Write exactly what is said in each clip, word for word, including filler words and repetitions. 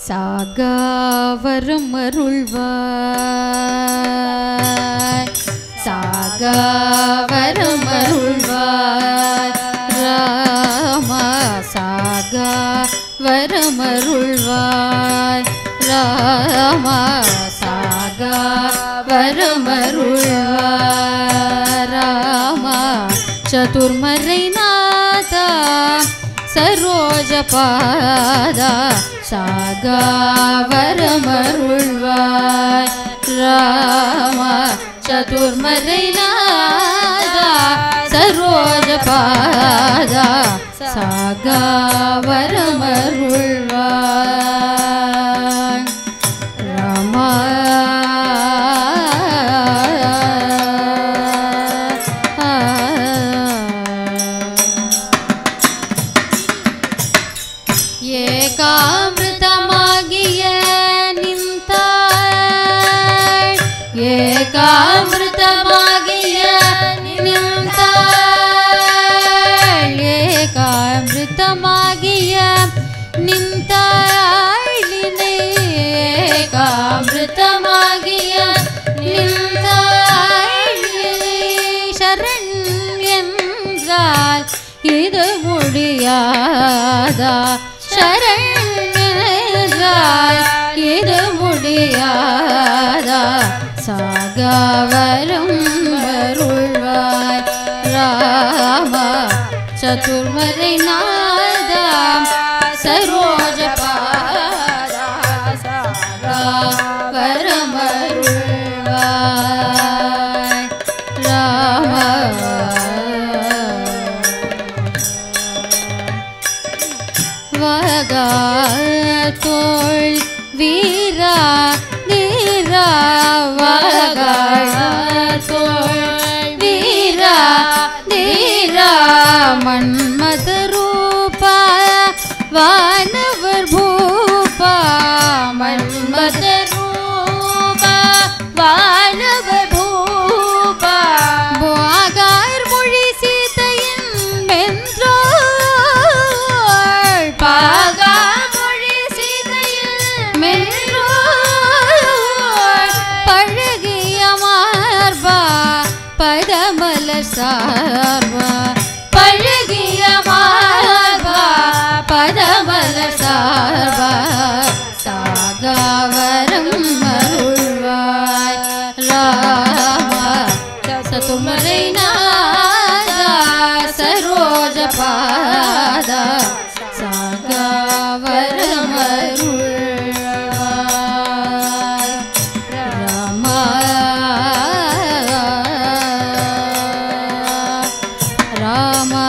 சாகாவரம் அருள்வாய் சாகாவரம் அருள்வாய் ராமா சாகாவரம் அருள்வாய் ராமா சாகாவரம் அருள்வாய் ராமா சதுர்மறை நாதா சரோஜ பாதா சாகாவரம் அருள்வாய் ராமா சதுர்மறை நாதா சரோஜ பாதா சாகாவரம் அருள்வாய் ராமா ஏகாமிருதமாகிய நின்றாய் ஏகாமிருதமாகிய நின்றாய் ஏகாமிருதமாகிய நின்றாய் ஏகாமிருதமாகிய நின்றாய் சரண் என்றால் இது முடியாதா சரணாய் இது முடியாதா சாகாவரம் அருள்வாய் ராமா சதுர்மறை நாதா சரோஜ பாதா சாகாவரம் அருள்வாய் ராமா வகாத்தோள் வீரா நீரா வகாத்தோள் வீரா நீரா மன்மத ரூபா வானவர் பூபா மன்மத ரூபா வானவர் பூபா போகார் மொழி சீதையின் மென்றோ பாகாமொழி சீதையில் மென்றோள் பழகிய மார்பா பதமலர் சார்பா பழகிய மார்பா பதமலர் சார்பா சாகாவரம் அருள்வாய் ராமா சதுர்மறை நாதா சரோஜ பாதா சாகாவரம் அருள்வாய் ராமா ராமா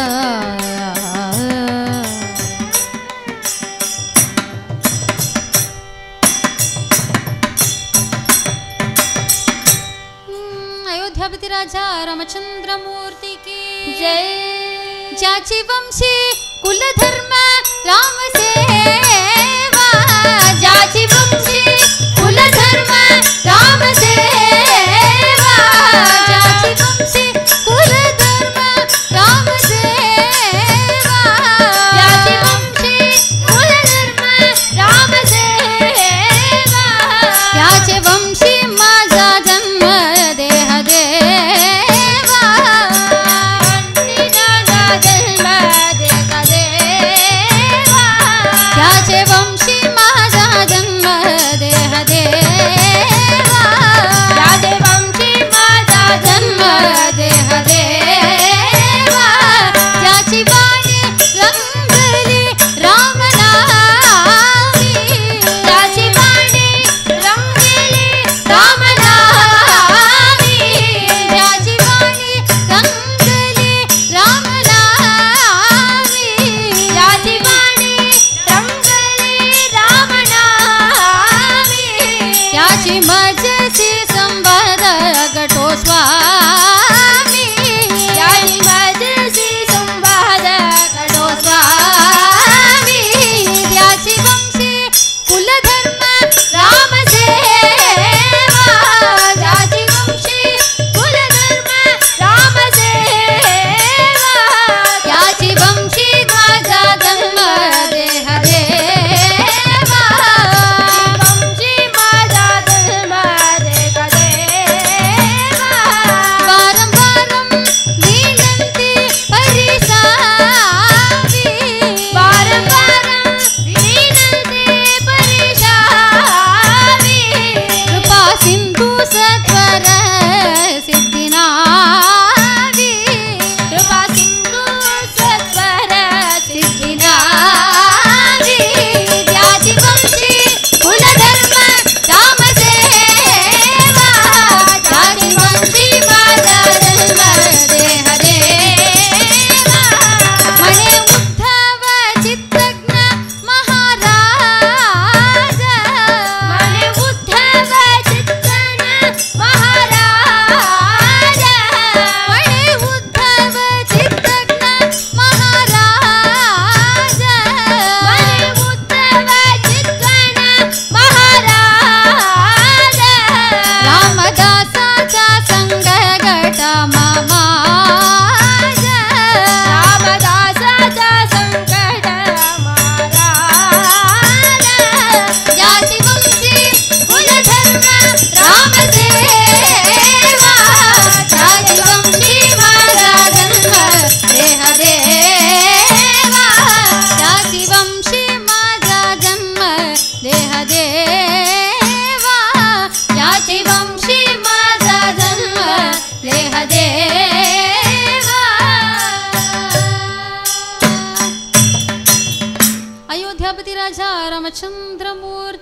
अयोध्यापति राजा रामचंद्र मूर्ति की जय। जाची वंशी कुल धर्म राम सेवा जाची वंशी कुल धर्म राम सेवा जाची वंशी कुल धर्म राम सेवा जाची वंशी कुल धर्म राम सेवा त्याचे वंशी माझा जन्म देह देवा जन्म देह देवा रामचंद्रमूर्ति